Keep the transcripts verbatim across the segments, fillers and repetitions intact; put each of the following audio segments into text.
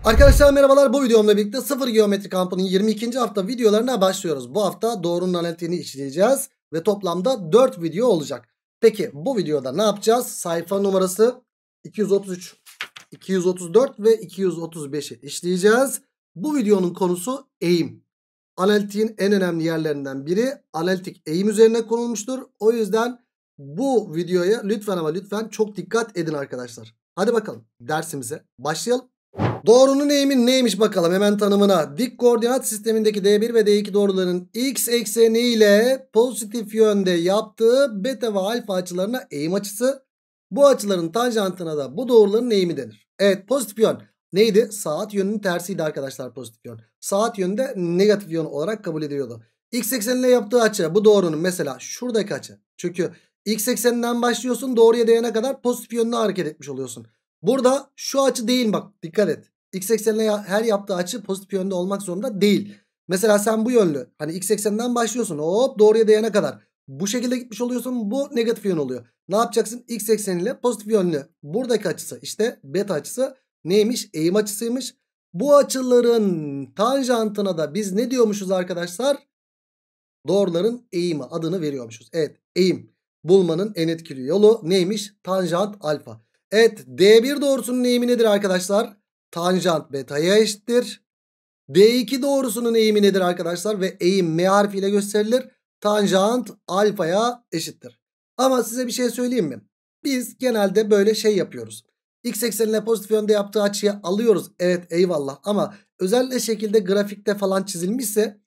Arkadaşlar merhabalar, bu videomla birlikte sıfır geometri kampının yirmi ikinci hafta videolarına başlıyoruz. Bu hafta doğrunun analitiğini işleyeceğiz ve toplamda dört video olacak. Peki bu videoda ne yapacağız? Sayfa numarası iki yüz otuz üç, iki yüz otuz dört ve iki yüz otuz beşi işleyeceğiz. Bu videonun konusu eğim. Analitiğin en önemli yerlerinden biri analitik eğim üzerine konulmuştur. O yüzden bu videoya lütfen ama lütfen çok dikkat edin arkadaşlar. Hadi bakalım dersimize başlayalım. Doğrunun eğimi neymiş bakalım, hemen tanımına. Dik koordinat sistemindeki D bir ve D iki doğruların x ekseni ile pozitif yönde yaptığı beta ve alfa açılarına eğim açısı. Bu açıların tanjantına da bu doğruların eğimi denir. Evet, pozitif yön neydi? Saat yönünün tersiydi arkadaşlar pozitif yön. Saat yönde negatif yön olarak kabul ediliyordu. X ekseniyle yaptığı açı bu doğrunun mesela şuradaki açı. Çünkü x ekseninden başlıyorsun, doğruya değene kadar pozitif yönde hareket etmiş oluyorsun. Burada şu açı değil, bak dikkat et. X eksenine her yaptığı açı pozitif yönde olmak zorunda değil. Mesela sen bu yönlü, hani x ekseninden başlıyorsun, hop doğruya değene kadar bu şekilde gitmiş oluyorsun, bu negatif yön oluyor. Ne yapacaksın? X ekseniyle pozitif yönlü buradaki açısı, işte beta açısı neymiş? Eğim açısıymış. Bu açıların tanjantına da biz ne diyormuşuz arkadaşlar? Doğruların eğimi adını veriyormuşuz. Evet, eğim bulmanın en etkili yolu neymiş? Tanjant alfa. Evet, D bir doğrusunun eğimi nedir arkadaşlar? Tanjant beta'ya eşittir. D iki doğrusunun eğimi nedir arkadaşlar? Ve eğim M harfiyle gösterilir. Tanjant alfaya eşittir. Ama size bir şey söyleyeyim mi? Biz genelde böyle şey yapıyoruz. X eksenine pozitif yönde yaptığı açıyı alıyoruz. Evet, eyvallah, ama özellikle şekilde grafikte falan çizilmişse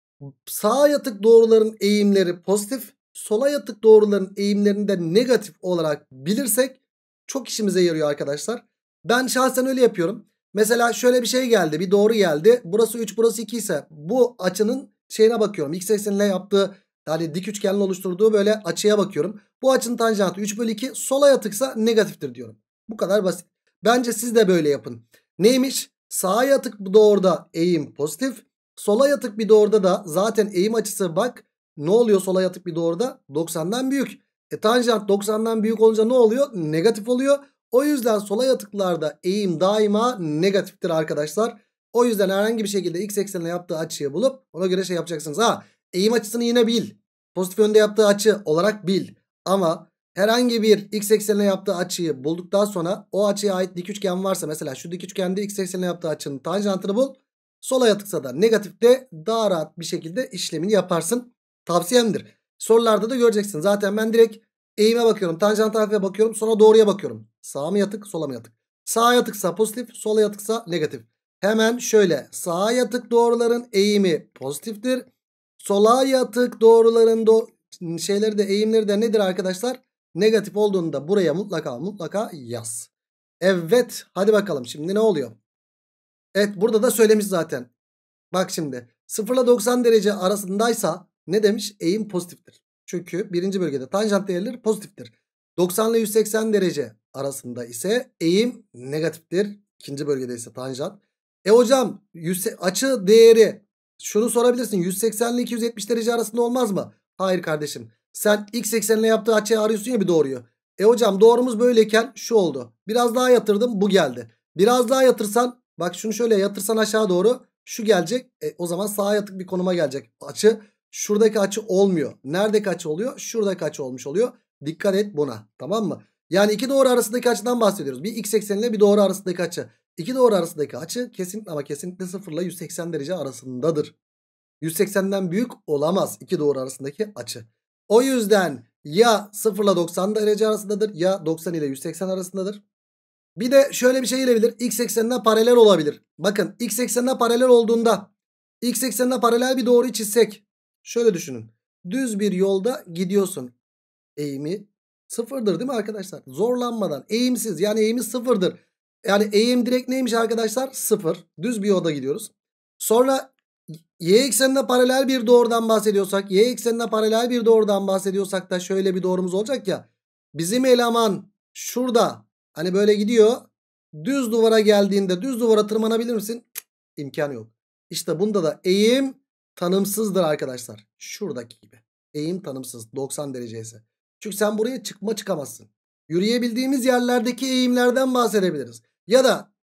sağa yatık doğruların eğimleri pozitif, sola yatık doğruların eğimlerini de negatif olarak bilirsek çok işimize yarıyor arkadaşlar. Ben şahsen öyle yapıyorum. Mesela şöyle bir şey geldi, bir doğru geldi. Burası üç, burası iki ise bu açının şeyine bakıyorum. X eksenine yaptığı, yani dik üçgenin oluşturduğu böyle açıya bakıyorum. Bu açının tanjantı üç bölü iki, sola yatıksa negatiftir diyorum. Bu kadar basit. Bence siz de böyle yapın. Neymiş? Sağa yatık bu doğruda eğim pozitif. Sola yatık bir doğruda da zaten eğim açısı, bak ne oluyor sola yatık bir doğruda? doksandan büyük. E tanjant doksandan büyük olunca ne oluyor? Negatif oluyor. O yüzden sola yatıklarda eğim daima negatiftir arkadaşlar. O yüzden herhangi bir şekilde x eksenine yaptığı açıyı bulup ona göre şey yapacaksınız. Ha, eğim açısını yine bil. Pozitif yönde yaptığı açı olarak bil. Ama herhangi bir x eksenine yaptığı açıyı bulduktan sonra o açıya ait dik üçgen varsa, mesela şu dik üçgende x eksenine yaptığı açının tanjantını bul. Sola yatıksa da negatifte daha rahat bir şekilde işlemini yaparsın. Tavsiyemdir. Sorularda da göreceksin. Zaten ben direkt eğime bakıyorum, tanjant alfaya bakıyorum, sonra doğruya bakıyorum. Sağa mı yatık, sola mı yatık? Sağa yatıksa pozitif, sola yatıksa negatif. Hemen şöyle, sağa yatık doğruların eğimi pozitiftir. Sola yatık doğruların do şeyleri de, eğimleri de nedir arkadaşlar? Negatif olduğunda buraya mutlaka mutlaka yaz. Evet, hadi bakalım şimdi ne oluyor? Evet, burada da söylemiş zaten. Bak şimdi sıfır ile doksan derece arasındaysa ne demiş? Eğim pozitiftir. Çünkü birinci bölgede tanjant değerleri pozitiftir. doksan ile yüz seksen derece arasında ise eğim negatiftir. İkinci bölgede ise tanjant. E hocam yüz, açı değeri, şunu sorabilirsin, yüz seksen ile iki yüz yetmiş derece arasında olmaz mı? Hayır kardeşim. Sen x eksenine yaptığı açıyı arıyorsun ya, bir doğruyu. E hocam doğrumuz böyleyken şu oldu. Biraz daha yatırdım, bu geldi. Biraz daha yatırsan, bak şunu şöyle yatırsan aşağı doğru, şu gelecek. E, o zaman sağa yatık bir konuma gelecek. Açı şuradaki açı olmuyor. Neredeki açı oluyor? Şuradaki açı olmuş oluyor. Dikkat et buna, tamam mı? Yani iki doğru arasındaki açıdan bahsediyoruz. Bir x ekseniyle bir doğru arasındaki açı. İki doğru arasındaki açı kesinlikle ama kesinlikle sıfır ile yüz seksen derece arasındadır. yüz seksenden büyük olamaz iki doğru arasındaki açı. O yüzden ya sıfır ile doksan derece arasındadır ya doksan ile yüz seksen arasındadır. Bir de şöyle bir şey gelebilir. X eksenine paralel olabilir. Bakın x eksenine paralel olduğunda, x eksenine paralel bir doğruyu çizsek. Şöyle düşünün. Düz bir yolda gidiyorsun. Eğimi sıfırdır değil mi arkadaşlar? Zorlanmadan. Eğimsiz, yani eğimi sıfırdır. Yani eğim direkt neymiş arkadaşlar? Sıfır. Düz bir yolda gidiyoruz. Sonra y eksenine paralel bir doğrudan bahsediyorsak, y eksenine paralel bir doğrudan bahsediyorsak da şöyle bir doğrumuz olacak ya. Bizim eleman şurada hani böyle gidiyor. Düz duvara geldiğinde düz duvara tırmanabilir misin? Cık, imkanı yok. İşte bunda da eğim tanımsızdır arkadaşlar. Şuradaki gibi. Eğim tanımsız doksan derece ise. Çünkü sen buraya çıkma çıkamazsın. Yürüyebildiğimiz yerlerdeki eğimlerden bahsedebiliriz. Ya da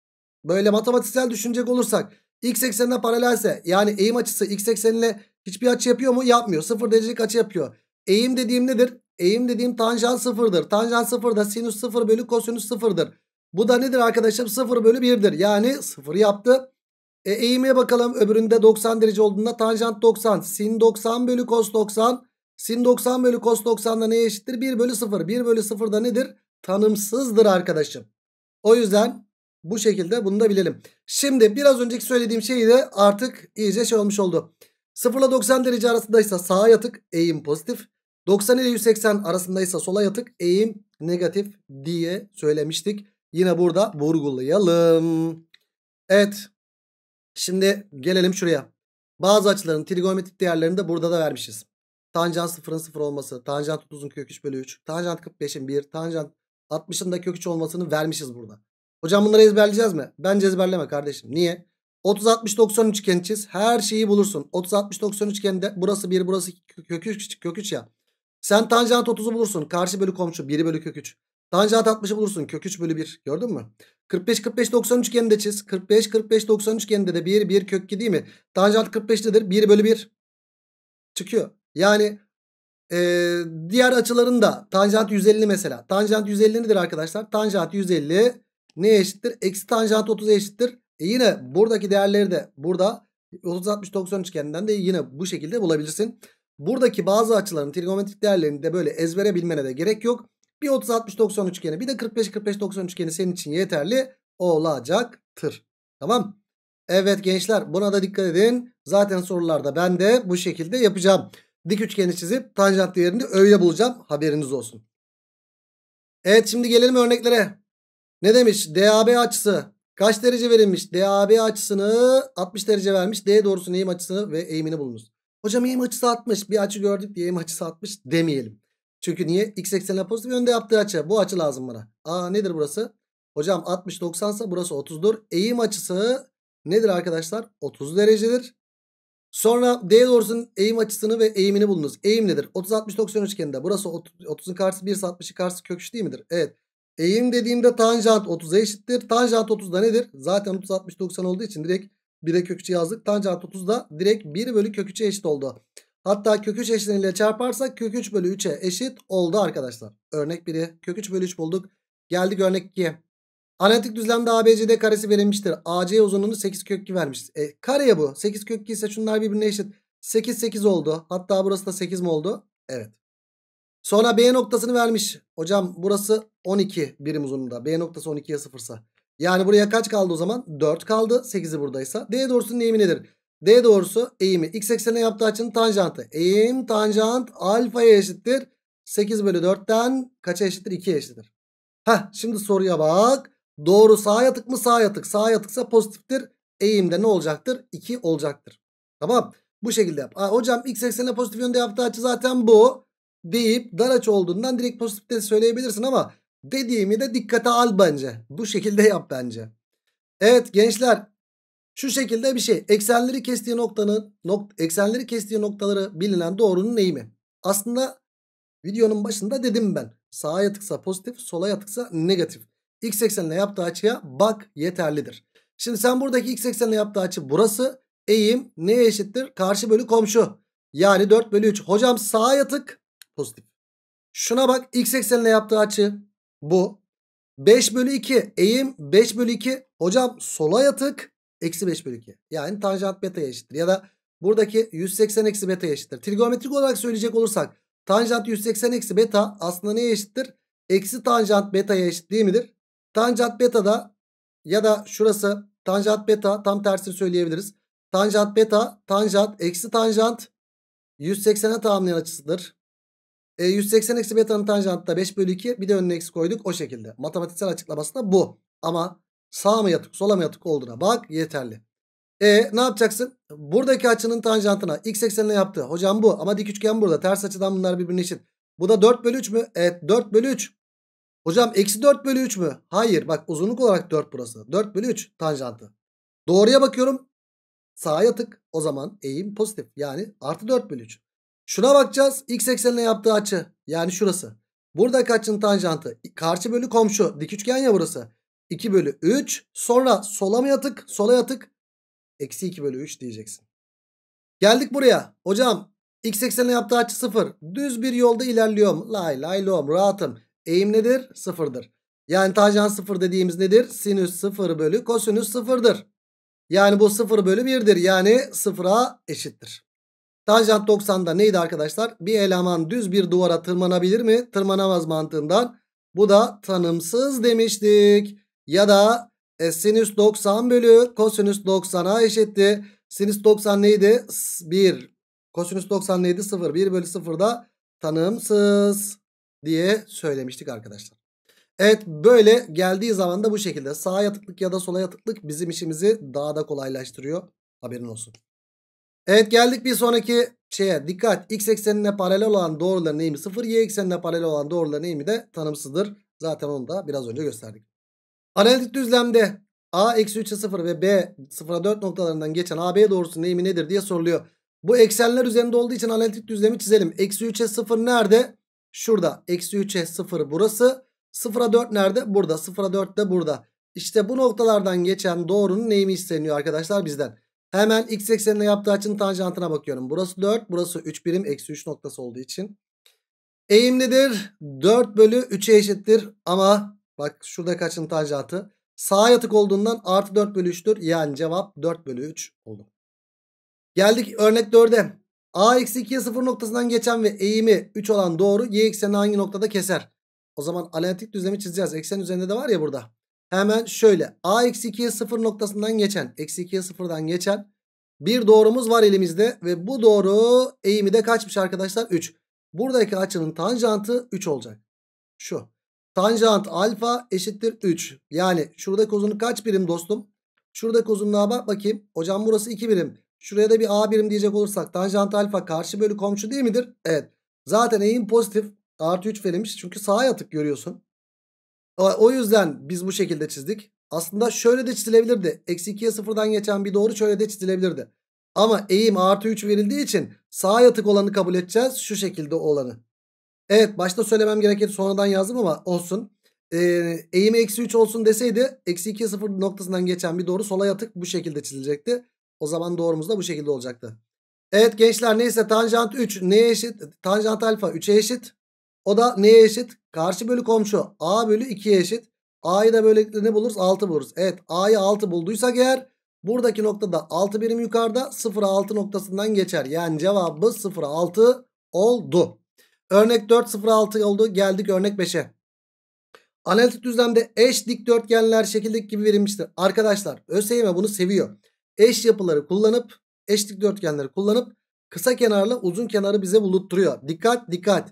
Böyle matematiksel düşünecek olursak x eksenine paralelse yani eğim açısı x eksenine hiçbir açı yapıyor mu? Yapmıyor. Sıfır derecelik açı yapıyor. Eğim dediğim nedir? Eğim dediğim tanjant sıfırdır. Tanjant sıfır da sinüs sıfır bölü kosinüs sıfırdır. Bu da nedir arkadaşım? sıfır bölü birdir. Yani sıfır yaptı. E, eğime bakalım. Öbüründe doksan derece olduğunda tanjant doksan. Sin doksan bölü cos doksan. Sin doksan bölü cos doksan da neye eşittir? bir bölü sıfır. bir bölü sıfır da nedir? Tanımsızdır arkadaşım. O yüzden bu şekilde bunu da bilelim. Şimdi biraz önceki söylediğim şey de artık iyice şey olmuş oldu. sıfır ile doksan derece arasındaysa sağa yatık, eğim pozitif. doksan ile yüz seksen arasındaysa sola yatık, eğim negatif diye söylemiştik. Yine burada vurgulayalım. Evet. Şimdi gelelim şuraya. Bazı açıların trigonometrik değerlerini de burada da vermişiz. Tanjant sıfırın sıfır olması, tanjant otuzun kök üç bölü üç, tanjant kırk beşin bir, tanjant altmışın da kök üç olmasını vermişiz burada. Hocam bunları ezberleyeceğiz mi? Bence ezberleme kardeşim. Niye? otuz altmış doksan üçgeni çiz. Her şeyi bulursun. otuz altmış doksan üçgeninde burası bir, burası kök üç, kök üç ya. Sen tanjant otuzu bulursun. Karşı bölü komşu bir bölü kök üç. Tanjant altmışı bulursun. Kök üç bölü bir. Gördün mü? kırk beş kırk beş doksan üçgeni de çiz. kırk beş kırk beş doksan üçgeninde de bir bir kök iki değil mi? Tanjant kırk beş'tedir. bir bölü bir çıkıyor. Yani ee, diğer açıların da tanjant yüz elli mesela. Tanjant yüz elli nedir arkadaşlar? Tanjant yüz elli neye eşittir? Eksi tanjant otuz'a eşittir. E yine buradaki değerleri de burada otuz altmış doksan üçgeninden de yine bu şekilde bulabilirsin. Buradaki bazı açıların trigonometrik değerlerini de böyle ezbere bilmene de gerek yok. Bir otuz altmış doksan üçgeni bir de kırk beş kırk beş doksan üçgeni senin için yeterli olacaktır. Tamam. Evet gençler, buna da dikkat edin. Zaten sorularda ben de bu şekilde yapacağım. Dik üçgeni çizip tanjant değerini öyle bulacağım. Haberiniz olsun. Evet, şimdi gelelim örneklere. Ne demiş? D A B açısı kaç derece verilmiş? D A B açısını altmış derece vermiş. D doğrusunun eğim açısını ve eğimini bulunuz. Hocam eğim açısı altmış. Bir açı gördük diye eğim açısı altmış demeyelim. Çünkü niye? X eksenine pozitif yönde yaptığı açı. Bu açı lazım bana. Aa, nedir burası? Hocam altmış doksan ise burası otuzdur. Eğim açısı nedir arkadaşlar? otuz derecedir. Sonra D doğrusunun eğim açısını ve eğimini bulunuz. Eğim nedir? otuz altmış doksan üçgeninde. Burası otuzun karşısı bir, altmışın karşısı kök üç değil midir? Evet. Eğim dediğimde tanjant otuz'a eşittir. Tanjant otuz da nedir? Zaten otuz altmış doksan olduğu için direkt bire kök üç'ü yazdık. Tanjant otuz da direkt bir bölü kök üç'e eşit oldu. Hatta kök üç eşleniyle çarparsak kök üç bölü üç'e eşit oldu arkadaşlar. Örnek biri kök üç bölü üç bulduk. Geldik örnek ikiye. Analitik düzlemde A B C D karesi verilmiştir. A C uzunluğunu sekiz kök iki vermiş. E, kareye bu. sekiz kök iki ise şunlar birbirine eşit. sekiz sekiz oldu. Hatta burası da sekiz mi oldu? Evet. Sonra B noktasını vermiş. Hocam burası on iki birim uzunluğunda. B noktası on ikiye sıfırsa. Yani buraya kaç kaldı o zaman? dört kaldı. sekizi buradaysa. D doğrusunun eğimi nedir? D doğrusu eğimi. X eksenine yaptığı açının tanjantı. Eğim tanjant alfaya eşittir. sekiz bölü dört'ten kaça eşittir? ikiye eşittir. Heh, şimdi soruya bak. Doğru sağa yatık mı? Sağa yatık. Sağa yatıksa pozitiftir. Eğimde ne olacaktır? iki olacaktır. Tamam. Bu şekilde yap. Aa, hocam x eksenine pozitif yönde yaptığı açı zaten bu deyip dar açı olduğundan direkt pozitif de söyleyebilirsin ama dediğimi de dikkate al bence. Bu şekilde yap bence. Evet gençler, şu şekilde bir şey. Eksenleri kestiği noktanın nok eksenleri kestiği noktaları bilinen doğrunun eğimi. Aslında videonun başında dedim ben. Sağa yatıksa pozitif, sola yatıksa negatif. X eksenine yaptığı açıya bak, yeterlidir. Şimdi sen buradaki x eksenine yaptığı açı burası. Eğim neye eşittir? Karşı bölü komşu. Yani dört bölü üç. Hocam sağa yatık pozitif. Şuna bak, x eksenine yaptığı açı bu. beş bölü iki. Eğim beş bölü iki. Hocam sola yatık eksi beş bölü iki. Yani tanjant beta'ya eşittir. Ya da buradaki yüz seksen eksi beta'ya eşittir. Trigonometrik olarak söyleyecek olursak tanjant yüz seksen eksi beta aslında neye eşittir? Eksi tanjant beta'ya eşit değil midir? Tanjant beta da ya da şurası tanjant beta, tam tersini söyleyebiliriz. Tanjant beta tanjant eksi tanjant yüz seksene tamamlayan açısıdır. E, yüz seksen eksi beta'nın tanjantı da beş bölü iki, bir de önüne eksi koyduk, o şekilde. Matematiksel açıklaması da bu. Ama sağa mı yatık sola mı yatık olduğuna bak, yeterli. E ne yapacaksın? Buradaki açının tanjantına x eksenine yaptı. Hocam bu ama dik üçgen burada. Ters açıdan bunlar birbirine eşit. Bu da dört bölü üç mü? Evet, dört bölü üç. Hocam eksi dört bölü üç mü? Hayır, bak uzunluk olarak dört burası. dört bölü üç tanjantı. Doğruya bakıyorum. Sağa yatık. O zaman eğim pozitif. Yani artı dört bölü üç. Şuna bakacağız. X eksenine yaptığı açı. Yani şurası. Buradaki açının tanjantı. Karşı bölü komşu. Dik üçgen ya burası. iki bölü üç. Sonra sola mı yatık? Sola yatık. Eksi iki bölü üç diyeceksin. Geldik buraya. Hocam x eksenine yaptığı açı sıfır. Düz bir yolda ilerliyorum. Lay lay lom, rahatım. Eğim nedir? Sıfırdır. Yani tanjant sıfır dediğimiz nedir? Sinüs sıfır bölü kosinüs sıfırdır. Yani bu sıfır bölü birdir. Yani sıfıra eşittir. Tanjant doksan'da neydi arkadaşlar? Bir eleman düz bir duvara tırmanabilir mi? Tırmanamaz mantığından. Bu da tanımsız demiştik. Ya da e, sinüs doksan bölü kosinüs doksan'a eşitti. Sinüs doksan neydi? bir. Kosinüs doksan neydi? sıfır. bir bölü sıfır da tanımsız diye söylemiştik arkadaşlar. Evet, böyle geldiği zaman da bu şekilde sağa yatıklık ya da sola yatıklık bizim işimizi daha da kolaylaştırıyor. Haberin olsun. Evet, geldik bir sonraki şeye. Dikkat, x eksenine paralel olan doğruların eğimi sıfır, y eksenine paralel olan doğruların eğimi de tanımsızdır. Zaten onu da biraz önce gösterdik. Analitik düzlemde a eksi üçe sıfır ve b sıfıra dört noktalarından geçen a b doğrusunun eğimi nedir diye soruluyor. Bu eksenler üzerinde olduğu için analitik düzlemi çizelim. Eksi üçe sıfır nerede? Şurada. Eksi üçe sıfır burası. sıfıra dört nerede? Burada. sıfıra dört de burada. İşte bu noktalardan geçen doğrunun eğimi isteniyor arkadaşlar bizden. Hemen x eksenine yaptığı açının tanjantına bakıyorum. Burası dört, burası üç birim, eksi üç noktası olduğu için. Eğim nedir? dört bölü üçe eşittir. Ama bak şurada açının tanjantı sağa yatık olduğundan artı dört bölü üç'tür. Yani cevap dört bölü üç oldu. Geldik örnek dörde. A eksi ikiye sıfır noktasından geçen ve eğimi üç olan doğru y eksenini hangi noktada keser? O zaman analitik düzlemi çizeceğiz. Eksen üzerinde de var ya burada. Hemen şöyle. A eksi ikiye sıfır noktasından geçen. Eksi ikiye sıfırdan geçen bir doğrumuz var elimizde. Ve bu doğru eğimi de kaçmış arkadaşlar? üç. Buradaki açının tanjantı üç olacak. Şu. Tanjant alfa eşittir üç. Yani şuradaki uzunluk kaç birim dostum? Şuradaki uzunluğa bak bakayım. Hocam burası iki birim. Şuraya da bir a birim diyecek olursak tanjant alfa karşı bölü komşu değil midir? Evet. Zaten eğim pozitif. Artı üç verilmiş. Çünkü sağa yatık görüyorsun. O yüzden biz bu şekilde çizdik. Aslında şöyle de çizilebilirdi. Eksi ikiye sıfırdan geçen bir doğru şöyle de çizilebilirdi. Ama eğim artı üç verildiği için sağa yatık olanı kabul edeceğiz. Şu şekilde olanı. Evet, başta söylemem gerekir, sonradan yazdım ama olsun. Ee, eğimi eksi üç olsun deseydi eksi ikiye sıfır noktasından geçen bir doğru sola yatık bu şekilde çizilecekti. O zaman doğrumuz da bu şekilde olacaktı. Evet gençler, neyse tanjant üç neye eşit? Tanjant alfa üçe eşit. O da neye eşit? Karşı bölü komşu a bölü ikiye eşit. A'yı da böylelikle ne buluruz? altı buluruz. Evet, a'yı altı bulduysak eğer buradaki noktada altı birim yukarıda sıfıra altı noktasından geçer. Yani cevabımız sıfıra altı oldu. Örnek dört sıfır altı oldu. Geldik örnek beşe. Analitik düzlemde eş dikdörtgenler şekildeki gibi verilmiştir. Arkadaşlar ÖSYM bunu seviyor. Eş yapıları kullanıp eş dikdörtgenleri kullanıp kısa kenarla uzun kenarı bize bulutturuyor. Dikkat dikkat.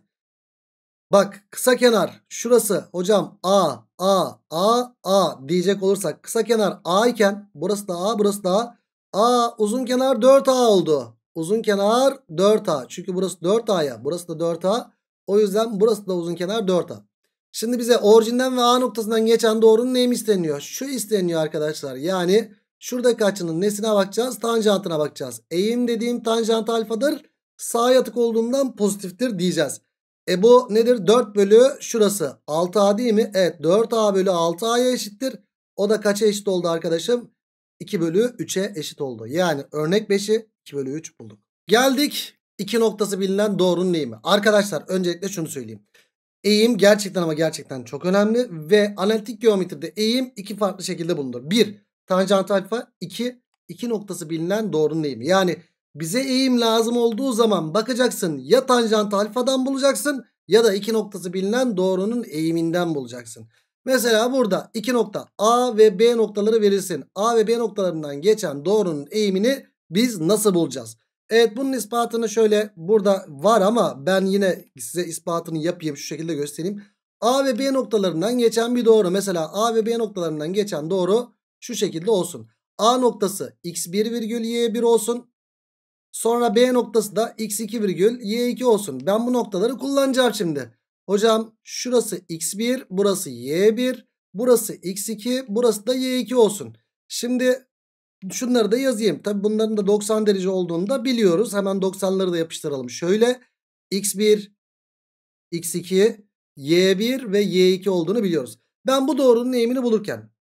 Bak kısa kenar şurası hocam A A A A diyecek olursak kısa kenar A iken burası da A burası da A. A uzun kenar dört A oldu. Uzun kenar dört A. Çünkü burası dört A'ya, burası da dört A. O yüzden burası da uzun kenar dört A. Şimdi bize orijinden ve A noktasından geçen doğrunun neyimi isteniyor? Şu isteniyor arkadaşlar. Yani şuradaki açının nesine bakacağız? Tanjantına bakacağız. Eğim dediğim tanjant alfadır. Sağa yatık olduğundan pozitiftir diyeceğiz. E bu nedir? dört bölü şurası altı A değil mi? Evet, dört A bölü altı A'ya eşittir. O da kaça eşit oldu arkadaşım? iki bölü üçe eşit oldu. Yani örnek beşi iki bölü üç bulduk. Geldik iki noktası bilinen doğrunun eğimi. Arkadaşlar öncelikle şunu söyleyeyim. Eğim gerçekten ama gerçekten çok önemli. Ve analitik geometride eğim iki farklı şekilde bulunur. bir tanjant alfa, iki iki noktası bilinen doğrunun eğimi. Yani bize eğim lazım olduğu zaman bakacaksın ya tanjant alfadan bulacaksın ya da iki noktası bilinen doğrunun eğiminden bulacaksın. Mesela burada iki nokta A ve B noktaları verilsin. A ve B noktalarından geçen doğrunun eğimini biz nasıl bulacağız? Evet, bunun ispatını şöyle burada var ama ben yine size ispatını yapayım, şu şekilde göstereyim. A ve B noktalarından geçen bir doğru, mesela A ve B noktalarından geçen doğru şu şekilde olsun. A noktası x bir virgül y bir olsun. Sonra B noktası da x iki virgül y iki olsun. Ben bu noktaları kullanacağım şimdi. Hocam şurası x bir, burası y bir, burası x iki, burası da y iki olsun. Şimdi şunları da yazayım. Tabi bunların da doksan derece olduğunu da biliyoruz. Hemen doksanları da yapıştıralım. Şöyle x bir, x iki, y bir ve y iki olduğunu biliyoruz. Ben bu doğrunun eğimini bulurken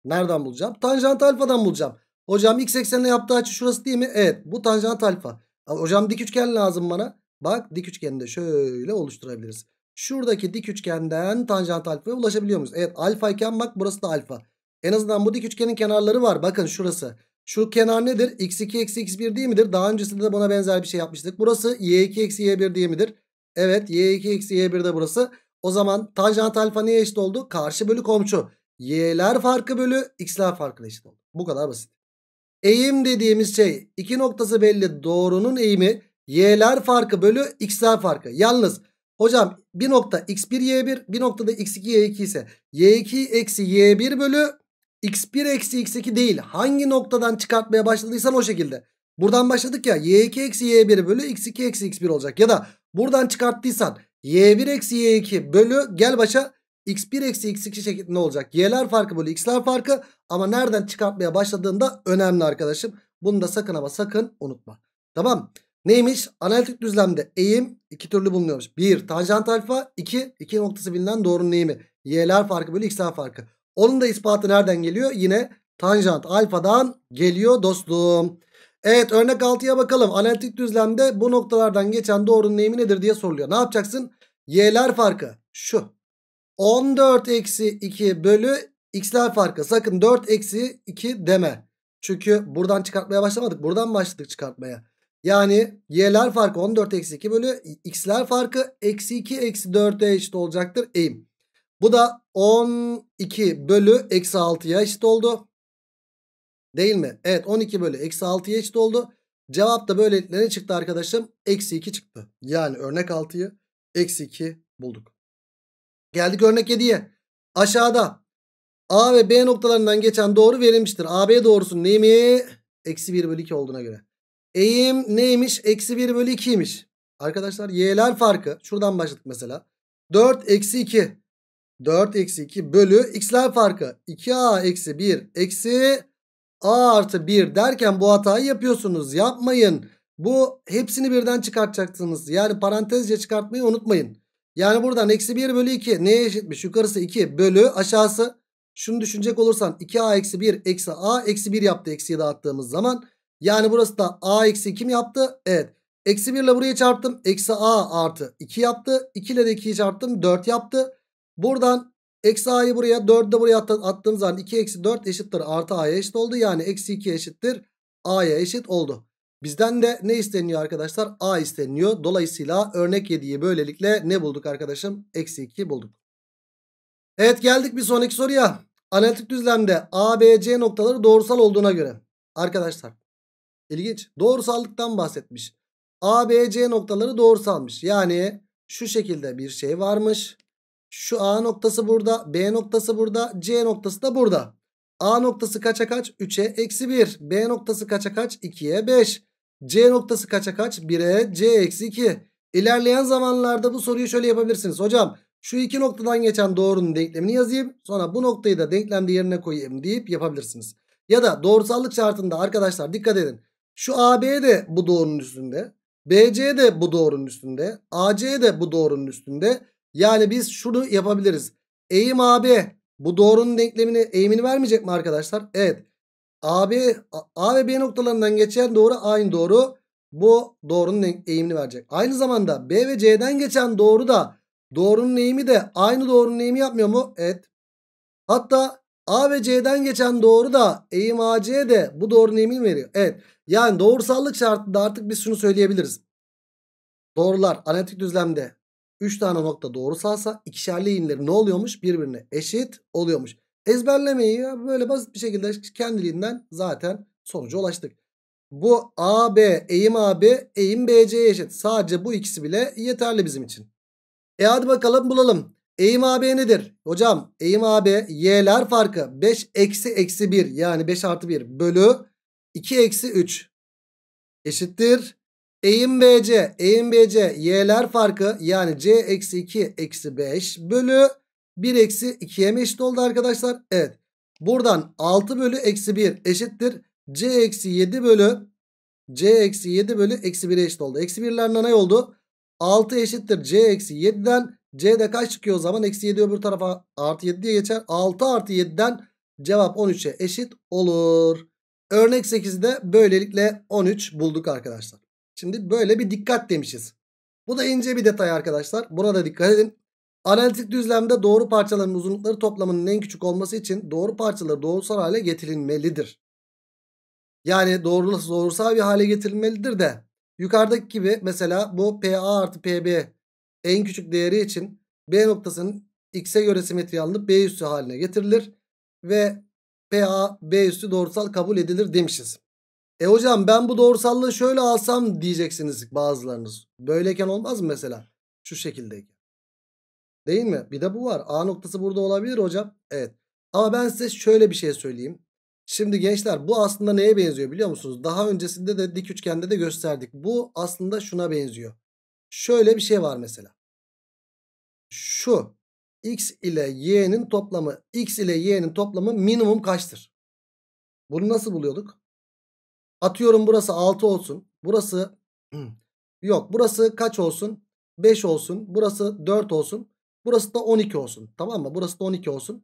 Nereden bulacağım? Tanjant alfadan bulacağım. Hocam x eksenle yaptığı açı şurası değil mi? Evet, bu tanjant alfa. Hocam dik üçgen lazım bana. Bak, dik üçgeni de şöyle oluşturabiliriz. Şuradaki dik üçgenden tanjant alfaya ulaşabiliyor muyuz? Evet, alfa iken bak burası da alfa. En azından bu dik üçgenin kenarları var. Bakın şurası. Şu kenar nedir? x iki eksi x bir değil midir? Daha öncesinde de buna benzer bir şey yapmıştık. Burası y iki eksi y bir değil midir? Evet, y iki eksi y bir de burası. O zaman tanjant alfa neye eşit oldu? Karşı bölü komşu. Y'ler farkı bölü x'ler farkına eşit oldu. Bu kadar basit. Eğim dediğimiz şey, iki noktası belli doğrunun eğimi y'ler farkı bölü x'ler farkı. Yalnız hocam bir nokta x bir y bir, bir noktada x iki y iki ise y iki eksi y bir bölü x bir eksi x iki değil. Hangi noktadan çıkartmaya başladıysan o şekilde. Buradan başladık ya, y iki eksi y bir bölü x iki eksi x bir olacak. Ya da buradan çıkarttıysan y bir eksi y iki bölü gel başa x bir eksi x iki şeklinde olacak. Y'ler farkı bölü x'ler farkı, ama nereden çıkartmaya başladığında önemli arkadaşım. Bunu da sakın ama sakın unutma. Tamam. Neymiş? Analitik düzlemde eğim iki türlü bulunuyormuş. bir tanjant alfa, iki iki noktası bilinen doğrunun eğimi. Y'ler farkı bölü x'ler farkı. Onun da ispatı nereden geliyor? Yine tanjant alfadan geliyor dostum. Evet, örnek altıya bakalım. Analitik düzlemde bu noktalardan geçen doğrunun eğimi nedir diye soruluyor. Ne yapacaksın? Y'ler farkı şu. on dört eksi iki bölü x'ler farkı. Sakın dört eksi iki deme. Çünkü buradan çıkartmaya başlamadık. Buradan başladık çıkartmaya. Yani y'ler farkı on dört eksi iki bölü x'ler farkı eksi iki eksi dörde eşit olacaktır eğim. Bu da on iki bölü eksi altıya eşit oldu. Değil mi? Evet, on iki bölü eksi altıya eşit oldu. Cevap da böylelikle ne çıktı arkadaşım? Eksi iki çıktı. Yani örnek altıyı eksi iki bulduk. Geldik örnek yediye. Aşağıda A ve B noktalarından geçen doğru verilmiştir. A B doğrusunun eğimi eksi bir bölü iki olduğuna göre. Eğim neymiş? Eksi bir bölü ikiymiş. Arkadaşlar y'ler farkı. Şuradan başladık mesela. dört eksi iki. dört eksi iki bölü x'ler farkı. iki a eksi bir eksi a artı bir derken bu hatayı yapıyorsunuz. Yapmayın. Bu hepsini birden çıkartacaksınız. Yani parantezce çıkartmayı unutmayın. Yani buradan eksi bir bölü iki neye eşitmiş? Yukarısı iki bölü aşağısı. Şunu düşünecek olursan iki a eksi bir eksi a eksi bir yaptı eksiye dağıttığımız zaman. Yani burası da a eksi iki mi yaptı? Evet. Eksi bir ile burayı çarptım. Eksi a artı iki yaptı. iki ile de ikiyi çarptım. dört yaptı. Buradan eksi a'yı buraya, dördü de buraya attığım zaman iki eksi dört eşittir artı a'ya eşit oldu. Yani eksi iki eşittir a'ya eşit oldu. Bizden de ne isteniyor arkadaşlar? A isteniyor. Dolayısıyla örnek yediyi böylelikle ne bulduk arkadaşım? Eksi iki bulduk. Evet, geldik bir sonraki soruya. Analitik düzlemde A, B, C noktaları doğrusal olduğuna göre. Arkadaşlar ilginç. Doğrusallıktan bahsetmiş. A, B, C noktaları doğrusalmış. Yani şu şekilde bir şey varmış. Şu A noktası burada. B noktası burada. C noktası da burada. A noktası kaça kaç? üçe eksi bir. B noktası kaça kaç? ikiye beş. C noktası kaça kaç? bire C eksi iki. İlerleyen zamanlarda bu soruyu şöyle yapabilirsiniz. Hocam şu iki noktadan geçen doğrunun denklemini yazayım. Sonra bu noktayı da denklemde yerine koyayım deyip yapabilirsiniz. Ya da doğrusallık şartında arkadaşlar dikkat edin. Şu A B de bu doğrunun üstünde. B C de bu doğrunun üstünde. A C de bu doğrunun üstünde. Yani biz şunu yapabiliriz. Eğim A B bu doğrunun denklemini, eğimini vermeyecek mi arkadaşlar? Evet. A B, A ve B noktalarından geçen doğru aynı doğru. Bu doğrunun eğimini verecek. Aynı zamanda B ve C'den geçen doğru da doğrunun eğimi de aynı doğrunun eğimi yapmıyor mu? Evet. Hatta A ve C'den geçen doğru da eğim A C de bu doğrunun eğimini veriyor. Evet. Yani doğrusallık şartında artık biz şunu söyleyebiliriz. Doğrular analitik düzlemde üç tane nokta doğrusalsa ikişerli eğimleri ne oluyormuş? Birbirine eşit oluyormuş. Ezberlemeyi ya böyle basit bir şekilde kendiliğinden zaten sonuca ulaştık. Bu A B, eğim A B, eğim B C'ye eşit. Sadece bu ikisi bile yeterli bizim için. E hadi bakalım bulalım. Eğim A B nedir? Hocam eğim A B y'ler farkı beş eksi eksi bir yani beş artı bir bölü iki eksi üç eşittir. Eğim B C, eğim B C y'ler farkı yani C eksi iki eksi beş bölü bir eksi ikiye mi eşit oldu arkadaşlar? Evet. Buradan altı bölü eksi bir eşittir. C eksi yedi bölü C eksi yedi bölü eksi bire eşit oldu. Eksi birler ne oldu? altı eşittir C eksi yediden C'de kaç çıkıyor o zaman? Eksi yedi öbür tarafa artı yedi diye geçer. altı artı yediden Cevap on üçe eşit olur. Örnek sekizde böylelikle on üç bulduk arkadaşlar. Şimdi böyle bir dikkat demişiz. Bu da ince bir detay arkadaşlar. Buna da dikkat edin. Analitik düzlemde doğru parçaların uzunlukları toplamının en küçük olması için doğru parçaları doğrusal hale getirilmelidir. Yani doğru, doğrusal bir hale getirilmelidir de yukarıdaki gibi mesela bu P A artı P B en küçük değeri için B noktasının x'e göre simetri alınıp B üssü haline getirilir ve P A B üssü doğrusal kabul edilir demişiz. E hocam ben bu doğrusallığı şöyle alsam diyeceksiniz bazılarınız. Böyleyken olmaz mı mesela? Şu şekildeyken. Değil mi? Bir de bu var. A noktası burada olabilir hocam. Evet. Ama ben size şöyle bir şey söyleyeyim. Şimdi gençler bu aslında neye benziyor biliyor musunuz? Daha öncesinde de dik üçgende de gösterdik. Bu aslında şuna benziyor. Şöyle bir şey var mesela. Şu x ile y'nin toplamı, x ile y'nin toplamı minimum kaçtır? Bunu nasıl buluyorduk? Atıyorum burası altı olsun. Burası yok, burası kaç olsun? beş olsun. Burası dört olsun. Burası da on iki olsun. Tamam mı? Burası da on iki olsun.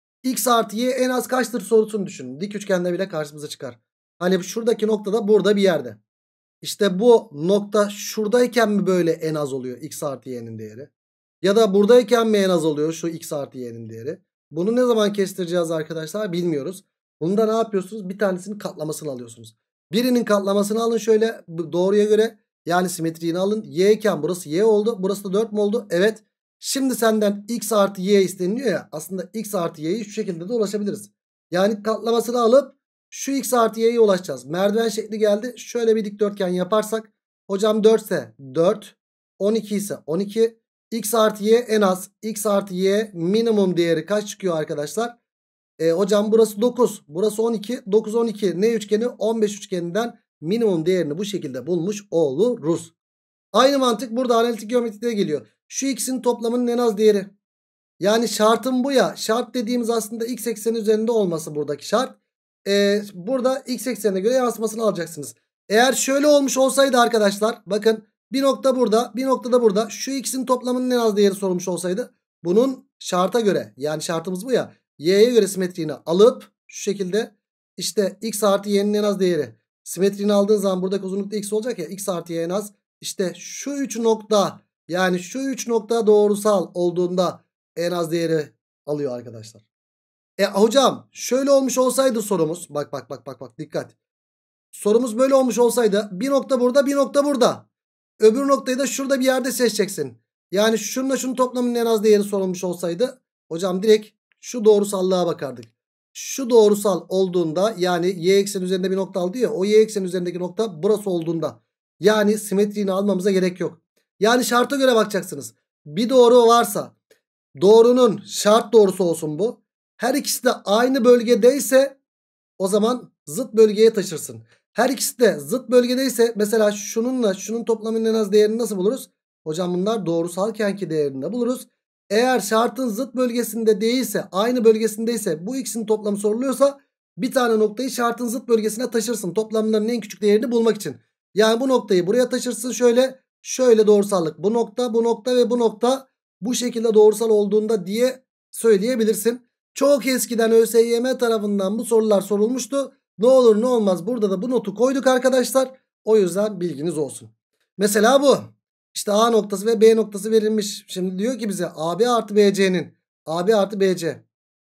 X artı y en az kaçtır sorusunu düşünün. Dik üçgende bile karşımıza çıkar. Hani şuradaki noktada burada bir yerde. İşte bu nokta şuradayken mi böyle en az oluyor x artı y'nin değeri? Ya da buradayken mi en az oluyor şu x artı y'nin değeri? Bunu ne zaman kestireceğiz arkadaşlar bilmiyoruz. Bunda ne yapıyorsunuz? Bir tanesinin katlamasını alıyorsunuz. Birinin katlamasını alın şöyle doğruya göre. Yani simetriğini alın. Y iken burası y oldu. Burası da dört mü oldu? Evet. Şimdi senden x artı y isteniliyor ya. Aslında x artı y'yi şu şekilde de ulaşabiliriz. Yani katlamasını alıp şu x artı y'ye ulaşacağız. Merdiven şekli geldi. Şöyle bir dikdörtgen yaparsak. Hocam dört ise dört. on iki ise on iki. X artı y en az. X artı y minimum değeri kaç çıkıyor arkadaşlar? E, hocam burası dokuz. Burası on iki. dokuz on iki. Ne üçgeni? on beş üçgeninden minimum değerini bu şekilde bulmuş oluruz. Aynı mantık burada analitik geometride geliyor. Şu x'in toplamının en az değeri. Yani şartım bu ya. Şart dediğimiz aslında x ekseni üzerinde olması buradaki şart. Ee, burada x eksenine göre yansımasını alacaksınız. Eğer şöyle olmuş olsaydı arkadaşlar. Bakın bir nokta burada, bir nokta da burada. Şu x'in toplamının en az değeri sorulmuş olsaydı. Bunun şarta göre, yani şartımız bu ya. Y'ye göre simetriğini alıp şu şekilde işte x artı y'nin en az değeri. Simetriğini aldığın zaman buradaki uzunlukta x olacak ya. X artı y en az. İşte şu üç nokta, yani şu üç nokta doğrusal olduğunda en az değeri alıyor arkadaşlar. E hocam şöyle olmuş olsaydı sorumuz. Bak bak bak bak bak dikkat. Sorumuz böyle olmuş olsaydı bir nokta burada, bir nokta burada. Öbür noktayı da şurada bir yerde seçeceksin. Yani şununla şunun toplamının en az değeri sorulmuş olsaydı hocam direkt şu doğrusallığa bakardık. Şu doğrusal olduğunda, yani y ekseni üzerinde bir nokta aldı ya, o y ekseni üzerindeki nokta burası olduğunda, yani simetriğini almamıza gerek yok. Yani şarta göre bakacaksınız. Bir doğru varsa doğrunun şart doğrusu olsun bu. Her ikisi de aynı bölgedeyse o zaman zıt bölgeye taşırsın. Her ikisi de zıt bölgedeyse mesela şununla şunun toplamının en az değerini nasıl buluruz? Hocam bunlar doğrusalkenki değerini de buluruz. Eğer şartın zıt bölgesinde değilse, aynı bölgesindeyse, bu ikisinin toplamı soruluyorsa bir tane noktayı şartın zıt bölgesine taşırsın. Toplamlarının en küçük değerini bulmak için. Yani bu noktayı buraya taşırsın şöyle. Şöyle doğrusallık. Bu nokta, bu nokta ve bu nokta bu şekilde doğrusal olduğunda diye söyleyebilirsin. Çok eskiden ÖSYM tarafından bu sorular sorulmuştu. Ne olur ne olmaz burada da bu notu koyduk arkadaşlar. O yüzden bilginiz olsun. Mesela bu. İşte A noktası ve B noktası verilmiş. Şimdi diyor ki bize A B artı B C'nin A B artı B C.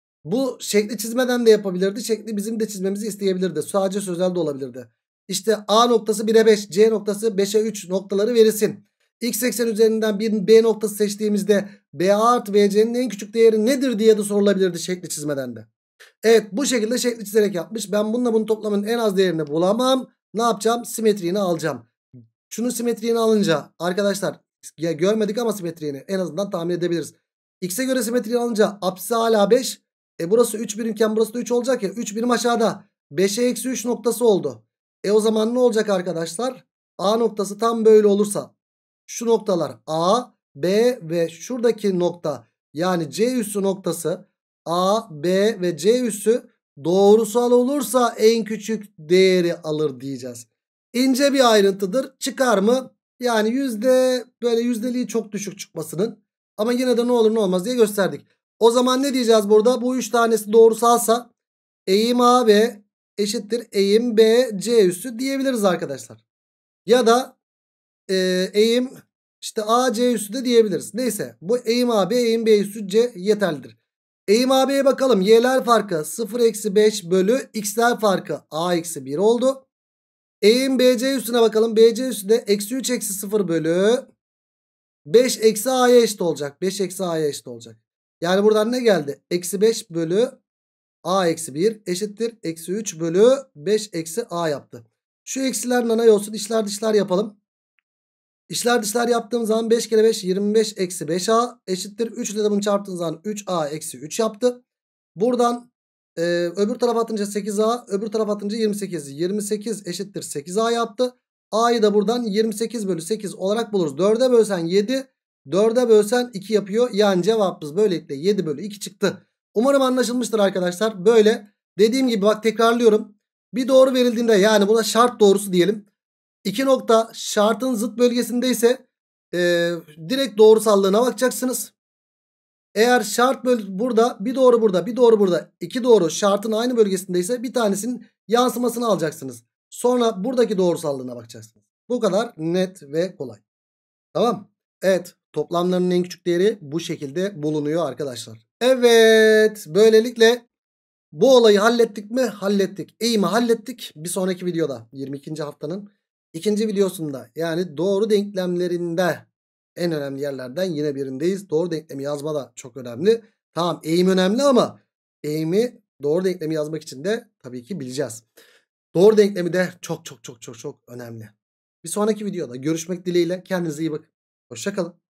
Bu şekli çizmeden de yapabilirdi. Şekli bizim de çizmemizi isteyebilirdi. Sadece sözel de olabilirdi. İşte A noktası bire beş, C noktası beşe üç noktaları verilsin. X eksen üzerinden bir B noktası seçtiğimizde B A artı B C'nin en küçük değeri nedir diye de sorulabilirdi şekli çizmeden de. Evet, bu şekilde şekli çizerek yapmış. Ben bununla bunun toplamının en az değerini bulamam. Ne yapacağım? Simetriğini alacağım. Şunun simetriğini alınca arkadaşlar ya görmedik ama simetriğini en azından tahmin edebiliriz. X'e göre simetriğini alınca apsisi hala beş. E burası üç birimken burası da üç olacak ya. üç birim aşağıda. beşe eksi üç noktası oldu. E o zaman ne olacak arkadaşlar? A noktası tam böyle olursa şu noktalar A, B ve şuradaki nokta yani C üssü noktası A, B ve C üssü doğrusal olursa en küçük değeri alır diyeceğiz. İnce bir ayrıntıdır. Çıkar mı? Yani yüzde böyle yüzdeliği çok düşük çıkmasının. Ama yine de ne olur ne olmaz diye gösterdik. O zaman ne diyeceğiz burada? Bu üç tanesi doğrusalsa eğim A B eşittir eğim B C üssü diyebiliriz arkadaşlar. Ya da e, eğim işte A C üssü de diyebiliriz. Neyse bu eğim A B eğim B üssü C yeterlidir. Eğim A B'ye bakalım. Y'ler farkı sıfır eksi beş bölü x'ler farkı A eksi bir oldu. Eğim B C üstüne bakalım. B C üssü de eksi üç eksi sıfır bölü beş eksi A'ya eşit olacak. beş eksi A'ya eşit olacak. Yani buradan ne geldi? Eksi beş bölü A eksi bir eşittir. Eksi üç bölü beş eksi A yaptı. Şu eksiler nanay olsun. İçler dışlar yapalım. İçler dışlar yaptığım zaman beş kere beş yirmi beş eksi beş A eşittir. üç ile de bunu çarptığım zaman üç A eksi üç yaptı. Buradan e, öbür tarafa atınca sekiz A, öbür tarafa atınca yirmi sekiz. yirmi sekiz eşittir sekiz A yaptı. A'yı da buradan yirmi sekiz bölü sekiz olarak buluruz. dörde bölsen yedi, dörde bölsen iki yapıyor. Yani cevabımız böylelikle yedi bölü iki çıktı. Umarım anlaşılmıştır arkadaşlar. Böyle dediğim gibi bak tekrarlıyorum. Bir doğru verildiğinde yani buna şart doğrusu diyelim. İki nokta şartın zıt bölgesindeyse e, direkt doğrusallığına bakacaksınız. Eğer şart burada bir doğru burada bir doğru burada iki doğru şartın aynı bölgesindeyse bir tanesinin yansımasını alacaksınız. Sonra buradaki doğrusallığına bakacaksınız. Bu kadar net ve kolay. Tamam. Evet, toplamlarının en küçük değeri bu şekilde bulunuyor arkadaşlar. Evet, böylelikle bu olayı hallettik mi? Hallettik. Eğimi hallettik. Bir sonraki videoda yirmi ikinci haftanın ikinci videosunda yani doğru denklemlerinde en önemli yerlerden yine birindeyiz. Doğru denklemi yazma da çok önemli. Tamam, eğim önemli ama eğimi doğru denklemi yazmak için de tabii ki bileceğiz. Doğru denklemi de çok çok çok çok çok önemli. Bir sonraki videoda görüşmek dileğiyle. Kendinize iyi bakın. Hoşça kalın.